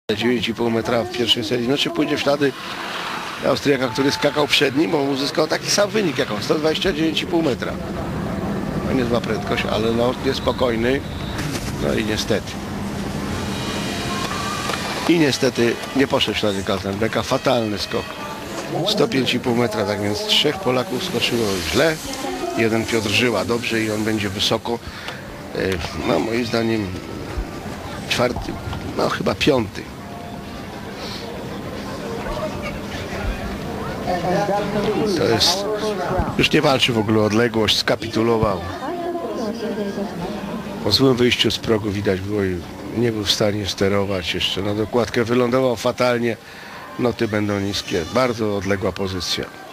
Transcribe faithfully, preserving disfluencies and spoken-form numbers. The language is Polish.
dziewięć i pół metra w pierwszej serii. No czy pójdzie w ślady Austriaka, który skakał przed nim, bo uzyskał taki sam wynik jak on, sto dwadzieścia dziewięć i pół metra. No niezła prędkość, ale no niespokojny. No i niestety. I niestety nie poszedł w ślady Kaltenbecka. Fatalny skok. sto pięć i pół metra, tak więc trzech Polaków skoczyło źle. Jeden Piotr Żyła dobrze i on będzie wysoko. No moim zdaniem czwarty, no chyba piąty. To jest, już nie walczy w ogóle o odległość, skapitulował. Po złym wyjściu z progu widać było i nie był w stanie sterować jeszcze. Na dokładkę wylądował fatalnie, noty będą niskie, bardzo odległa pozycja.